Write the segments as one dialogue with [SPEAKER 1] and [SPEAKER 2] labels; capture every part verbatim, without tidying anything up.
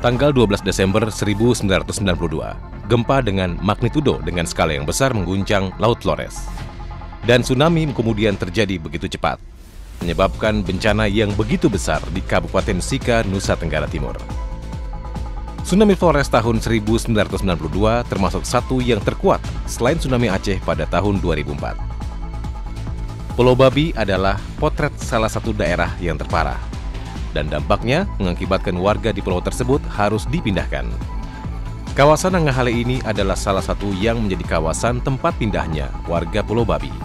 [SPEAKER 1] Tanggal dua belas Desember seribu sembilan ratus sembilan puluh dua, gempa dengan magnitudo dengan skala yang besar mengguncang Laut Flores. Dan tsunami kemudian terjadi begitu cepat, menyebabkan bencana yang begitu besar di Kabupaten Sika, Nusa Tenggara Timur. Tsunami Flores tahun seribu sembilan ratus sembilan puluh dua termasuk satu yang terkuat selain tsunami Aceh pada tahun dua ribu empat. Pulau Babi adalah potret salah satu daerah yang terparah, dan dampaknya mengakibatkan warga di pulau tersebut harus dipindahkan. Kawasan Nanggahale ini adalah salah satu yang menjadi kawasan tempat pindahnya warga Pulau Babi.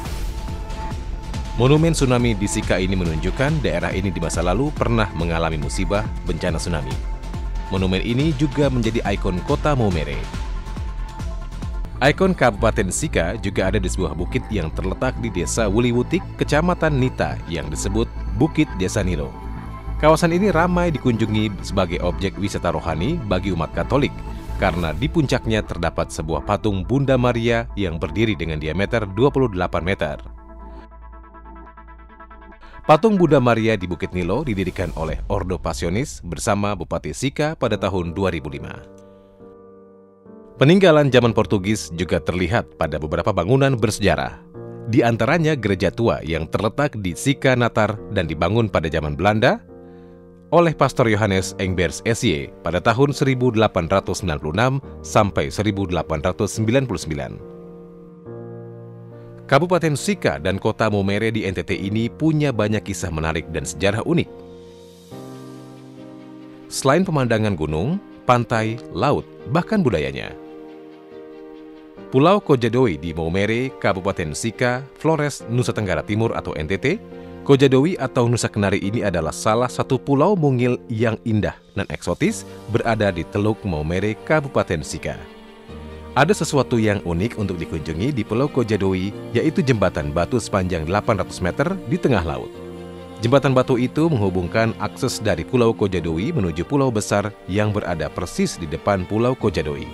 [SPEAKER 1] Monumen tsunami di Sika ini menunjukkan daerah ini di masa lalu pernah mengalami musibah bencana tsunami. Monumen ini juga menjadi ikon kota Maumere. Ikon Kabupaten Sika juga ada di sebuah bukit yang terletak di Desa Wuliwutik, Kecamatan Nita yang disebut Bukit Desa Nilo. Kawasan ini ramai dikunjungi sebagai objek wisata rohani bagi umat Katolik karena di puncaknya terdapat sebuah patung Bunda Maria yang berdiri dengan diameter dua puluh delapan meter. Patung Bunda Maria di Bukit Nilo didirikan oleh Ordo Pasionis bersama Bupati Sika pada tahun dua ribu lima. Peninggalan zaman Portugis juga terlihat pada beberapa bangunan bersejarah. Di antaranya gereja tua yang terletak di Sika Natar dan dibangun pada zaman Belanda oleh Pastor Johannes Engbers S Y pada tahun seribu delapan ratus sembilan puluh enam sampai seribu delapan ratus sembilan puluh sembilan. Kabupaten Sika dan kota Maumere di N T T ini punya banyak kisah menarik dan sejarah unik. Selain pemandangan gunung, pantai, laut, bahkan budayanya. Pulau Kojadoi di Maumere, Kabupaten Sika, Flores, Nusa Tenggara Timur atau N T T, Kojadoi atau Nusa Kenari ini adalah salah satu pulau mungil yang indah dan eksotis berada di Teluk Maumere, Kabupaten Sika. Ada sesuatu yang unik untuk dikunjungi di Pulau Kojadoi, yaitu jembatan batu sepanjang delapan ratus meter di tengah laut. Jembatan batu itu menghubungkan akses dari Pulau Kojadoi menuju pulau besar yang berada persis di depan Pulau Kojadoi.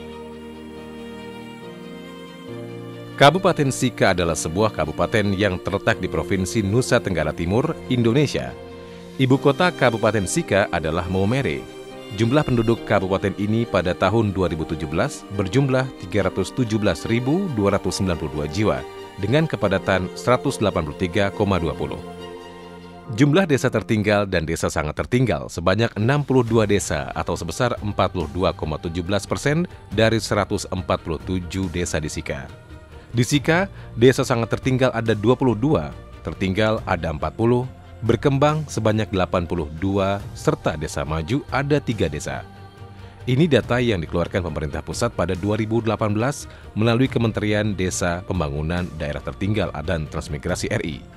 [SPEAKER 1] Kabupaten Sika adalah sebuah kabupaten yang terletak di Provinsi Nusa Tenggara Timur, Indonesia. Ibu kota Kabupaten Sika adalah Maumere. Jumlah penduduk kabupaten ini pada tahun dua ribu tujuh belas berjumlah tiga ratus tujuh belas ribu dua ratus sembilan puluh dua jiwa dengan kepadatan seratus delapan puluh tiga koma dua puluh. Jumlah desa tertinggal dan desa sangat tertinggal sebanyak enam puluh dua desa atau sebesar empat puluh dua koma satu tujuh persen dari seratus empat puluh tujuh desa di Sika. Di Sika, desa sangat tertinggal ada dua puluh dua, tertinggal ada empat puluh, berkembang sebanyak delapan puluh dua, serta desa maju ada tiga desa. Ini data yang dikeluarkan pemerintah pusat pada dua ribu delapan belas melalui Kementerian Desa Pembangunan Daerah Tertinggal dan Transmigrasi R I.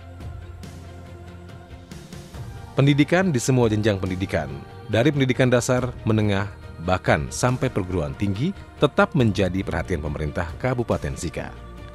[SPEAKER 1] Pendidikan di semua jenjang pendidikan, dari pendidikan dasar, menengah, bahkan sampai perguruan tinggi, tetap menjadi perhatian pemerintah Kabupaten Sika.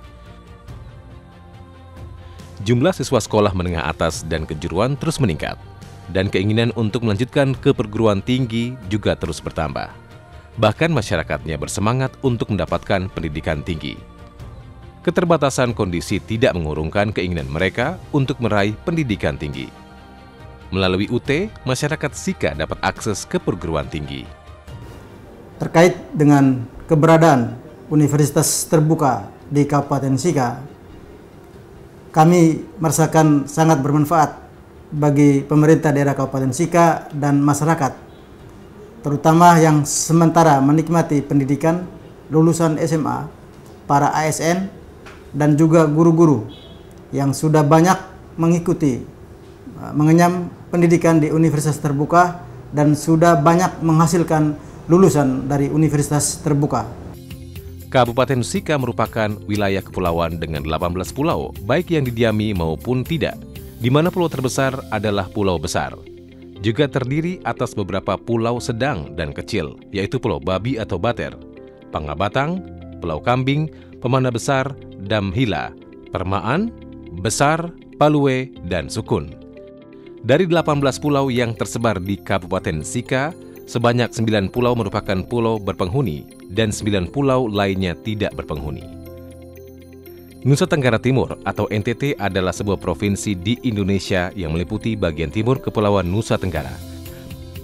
[SPEAKER 1] Jumlah siswa sekolah menengah atas dan kejuruan terus meningkat, dan keinginan untuk melanjutkan ke perguruan tinggi juga terus bertambah. Bahkan masyarakatnya bersemangat untuk mendapatkan pendidikan tinggi. Keterbatasan kondisi tidak mengurungkan keinginan mereka untuk meraih pendidikan tinggi. Melalui U T, masyarakat Sika dapat akses ke perguruan tinggi.
[SPEAKER 2] Terkait dengan keberadaan Universitas Terbuka di Kabupaten Sika, kami merasakan sangat bermanfaat bagi pemerintah daerah Kabupaten Sika dan masyarakat, terutama yang sementara menikmati pendidikan lulusan S M A, para A S N, dan juga guru-guru yang sudah banyak mengikuti mengenyam pendidikan di Universitas Terbuka dan sudah banyak menghasilkan lulusan dari Universitas Terbuka.
[SPEAKER 1] Kabupaten Sika merupakan wilayah kepulauan dengan delapan belas pulau, baik yang didiami maupun tidak, di mana pulau terbesar adalah Pulau Besar. Juga terdiri atas beberapa pulau sedang dan kecil, yaitu Pulau Babi atau Bater, Pangabatang, Pulau Kambing, Pemana Besar, Damhila, Permaan, Besar, Palue, dan Sukun. Dari delapan belas pulau yang tersebar di Kabupaten Sika, sebanyak sembilan pulau merupakan pulau berpenghuni dan sembilan pulau lainnya tidak berpenghuni. Nusa Tenggara Timur atau N T T adalah sebuah provinsi di Indonesia yang meliputi bagian timur Kepulauan Nusa Tenggara.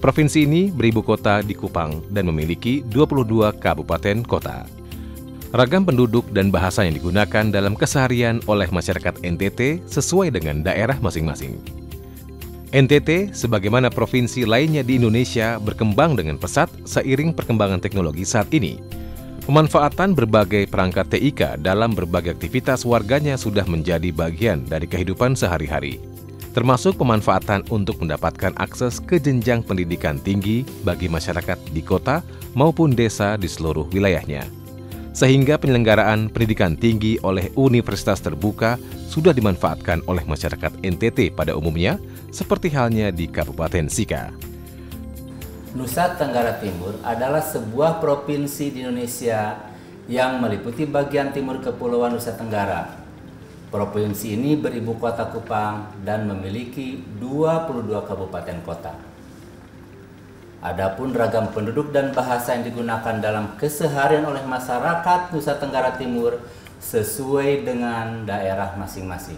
[SPEAKER 1] Provinsi ini beribu kota di Kupang dan memiliki dua puluh dua kabupaten kota. Ragam penduduk dan bahasa yang digunakan dalam keseharian oleh masyarakat N T T sesuai dengan daerah masing-masing. N T T, sebagaimana provinsi lainnya di Indonesia, berkembang dengan pesat seiring perkembangan teknologi saat ini. Pemanfaatan berbagai perangkat T I K dalam berbagai aktivitas warganya sudah menjadi bagian dari kehidupan sehari-hari, termasuk pemanfaatan untuk mendapatkan akses ke jenjang pendidikan tinggi bagi masyarakat di kota maupun desa di seluruh wilayahnya. Sehingga penyelenggaraan pendidikan tinggi oleh universitas terbuka sudah dimanfaatkan oleh masyarakat N T T pada umumnya, seperti halnya di Kabupaten Sika.
[SPEAKER 3] Nusa Tenggara Timur adalah sebuah provinsi di Indonesia yang meliputi bagian timur Kepulauan Nusa Tenggara. Provinsi ini beribu kota Kupang dan memiliki dua puluh dua kabupaten kota. Adapun ragam penduduk dan bahasa yang digunakan dalam keseharian oleh masyarakat Nusa Tenggara Timur sesuai dengan daerah masing-masing.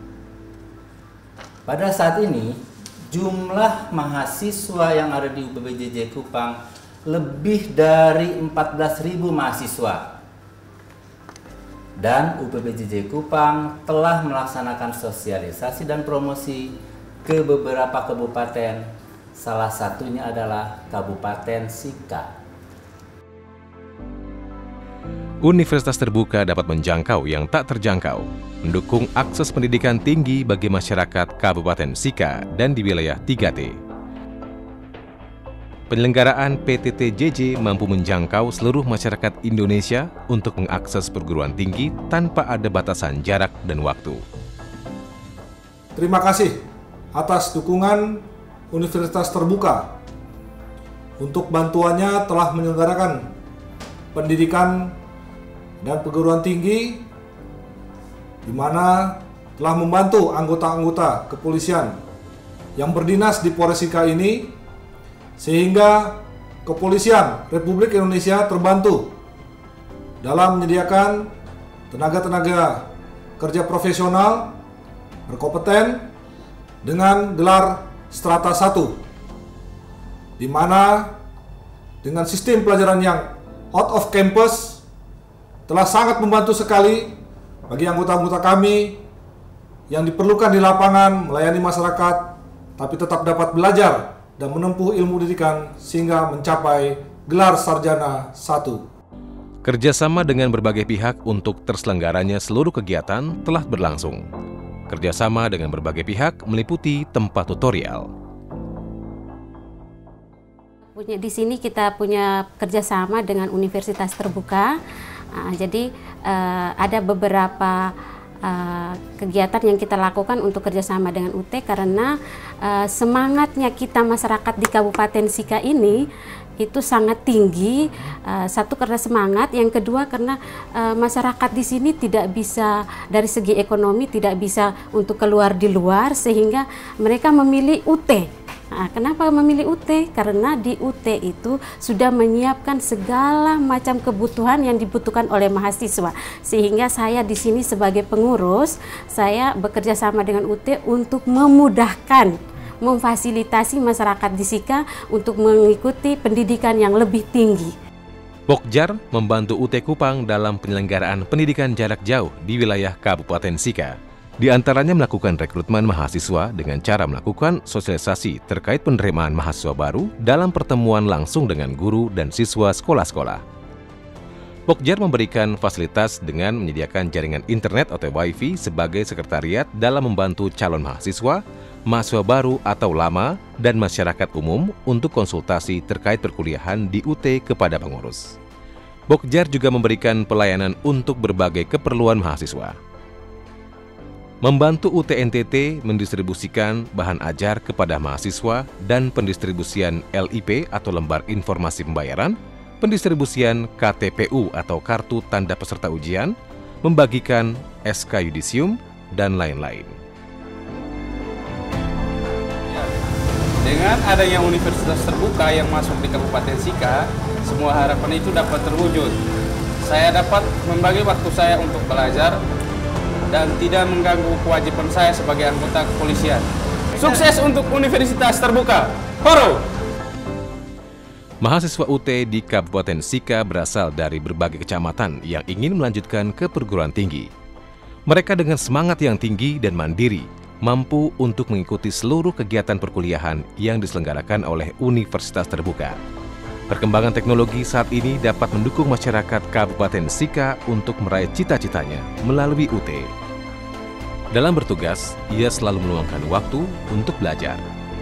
[SPEAKER 3] Pada saat ini, jumlah mahasiswa yang ada di U P B J J Kupang lebih dari empat belas ribu mahasiswa. Dan U P B J J Kupang telah melaksanakan sosialisasi dan promosi ke beberapa kabupaten, salah satunya adalah Kabupaten Sika.
[SPEAKER 1] Universitas terbuka dapat menjangkau yang tak terjangkau, mendukung akses pendidikan tinggi bagi masyarakat Kabupaten Sika dan di wilayah tiga T. Penyelenggaraan P T T J J mampu menjangkau seluruh masyarakat Indonesia untuk mengakses perguruan tinggi tanpa ada batasan jarak dan waktu.
[SPEAKER 4] Terima kasih atas dukungan Universitas Terbuka untuk bantuannya telah menyelenggarakan pendidikan dan perguruan tinggi, di mana telah membantu anggota-anggota kepolisian yang berdinas di Polres Sika ini, sehingga Kepolisian Republik Indonesia terbantu dalam menyediakan tenaga-tenaga kerja profesional berkompeten dengan gelar strata satu, di mana dengan sistem pelajaran yang out of campus telah sangat membantu sekali bagi anggota-anggota kami yang diperlukan di lapangan melayani masyarakat, tapi tetap dapat belajar dan menempuh ilmu pendidikan sehingga mencapai gelar sarjana satu.
[SPEAKER 1] Kerjasama dengan berbagai pihak untuk terselenggaranya seluruh kegiatan telah berlangsung. Kerjasama dengan berbagai pihak meliputi tempat tutorial.
[SPEAKER 5] Di sini kita punya kerjasama dengan Universitas Terbuka. Nah, jadi uh, ada beberapa uh, kegiatan yang kita lakukan untuk kerjasama dengan U T karena uh, semangatnya kita masyarakat di Kabupaten Sika ini itu sangat tinggi. Uh, satu karena semangat, yang kedua karena uh, masyarakat di sini tidak bisa dari segi ekonomi tidak bisa untuk keluar di luar, sehingga mereka memilih U T. Nah, kenapa memilih U T? Karena di U T itu sudah menyiapkan segala macam kebutuhan yang dibutuhkan oleh mahasiswa. Sehingga saya di sini sebagai pengurus, saya bekerja sama dengan U T untuk memudahkan, memfasilitasi masyarakat di Sika untuk mengikuti pendidikan yang lebih tinggi.
[SPEAKER 1] Pokjar membantu U T Kupang dalam penyelenggaraan pendidikan jarak jauh di wilayah Kabupaten Sika. Di antaranya melakukan rekrutmen mahasiswa dengan cara melakukan sosialisasi terkait penerimaan mahasiswa baru dalam pertemuan langsung dengan guru dan siswa sekolah-sekolah. Pokjar memberikan fasilitas dengan menyediakan jaringan internet atau Wi-Fi sebagai sekretariat dalam membantu calon mahasiswa, mahasiswa baru atau lama, dan masyarakat umum untuk konsultasi terkait perkuliahan di U T kepada pengurus. Pokjar juga memberikan pelayanan untuk berbagai keperluan mahasiswa. Membantu U T N T T mendistribusikan bahan ajar kepada mahasiswa dan pendistribusian L I P atau lembar informasi pembayaran, pendistribusian K T P U atau kartu tanda peserta ujian, membagikan S K yudisium, dan lain-lain.
[SPEAKER 6] Dengan adanya universitas terbuka yang masuk di Kabupaten Sika, semua harapan itu dapat terwujud. Saya dapat membagi waktu saya untuk belajar dan tidak mengganggu kewajiban saya sebagai anggota kepolisian. Sukses untuk Universitas Terbuka. Horo!
[SPEAKER 1] Mahasiswa U T di Kabupaten Sika berasal dari berbagai kecamatan yang ingin melanjutkan ke perguruan tinggi. Mereka dengan semangat yang tinggi dan mandiri, mampu untuk mengikuti seluruh kegiatan perkuliahan yang diselenggarakan oleh Universitas Terbuka. Perkembangan teknologi saat ini dapat mendukung masyarakat Kabupaten Sika untuk meraih cita-citanya melalui U T. Dalam bertugas, ia selalu meluangkan waktu untuk belajar.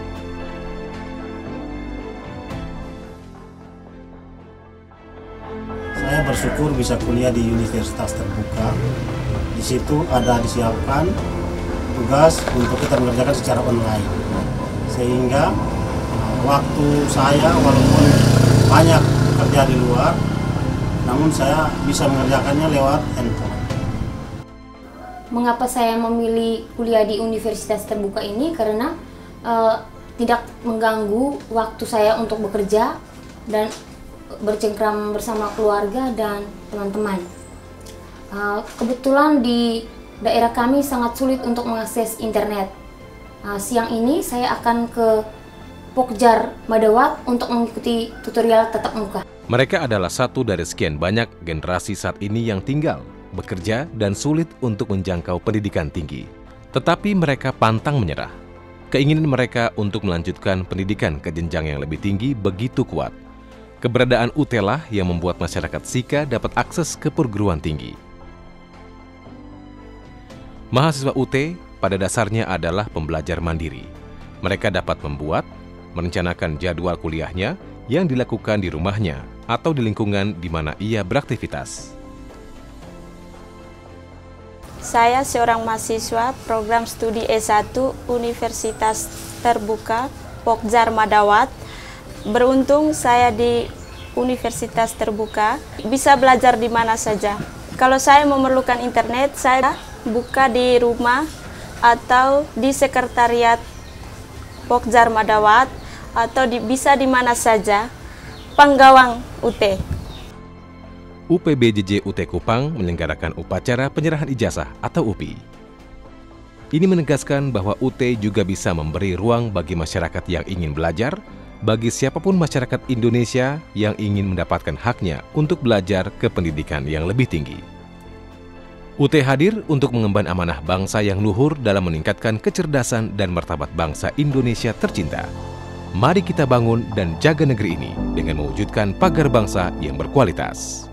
[SPEAKER 7] Saya bersyukur bisa kuliah di Universitas Terbuka. Di situ ada disiapkan tugas untuk kita mengerjakan secara online. Sehingga waktu saya walaupun banyak kerja di luar, namun saya bisa mengerjakannya lewat handphone.
[SPEAKER 8] Mengapa saya memilih kuliah di Universitas Terbuka ini? Karena uh, tidak mengganggu waktu saya untuk bekerja dan bercengkrama bersama keluarga dan teman-teman. Uh, kebetulan di daerah kami sangat sulit untuk mengakses internet. Uh, siang ini saya akan ke Pokjar Madawat untuk mengikuti tutorial tatap muka.
[SPEAKER 1] Mereka adalah satu dari sekian banyak generasi saat ini yang tinggal, bekerja, dan sulit untuk menjangkau pendidikan tinggi. Tetapi mereka pantang menyerah. Keinginan mereka untuk melanjutkan pendidikan ke jenjang yang lebih tinggi begitu kuat. Keberadaan U T lah yang membuat masyarakat Sika dapat akses ke perguruan tinggi. Mahasiswa U T pada dasarnya adalah pembelajar mandiri. Mereka dapat membuat, merencanakan jadwal kuliahnya yang dilakukan di rumahnya atau di lingkungan di mana ia beraktivitas.
[SPEAKER 9] Saya seorang mahasiswa program studi S satu Universitas Terbuka Pokjar Madawat. Beruntung saya di Universitas Terbuka bisa belajar di mana saja. Kalau saya memerlukan internet, saya buka di rumah atau di sekretariat Pokjar Madawat atau di, bisa di mana saja, Panggawang U T.
[SPEAKER 1] U P B J J U T Kupang menyelenggarakan upacara penyerahan ijazah atau U P I. Ini menegaskan bahwa U T juga bisa memberi ruang bagi masyarakat yang ingin belajar, bagi siapapun masyarakat Indonesia yang ingin mendapatkan haknya untuk belajar ke pendidikan yang lebih tinggi. U T hadir untuk mengemban amanah bangsa yang luhur dalam meningkatkan kecerdasan dan martabat bangsa Indonesia tercinta. Mari kita bangun dan jaga negeri ini dengan mewujudkan pagar bangsa yang berkualitas.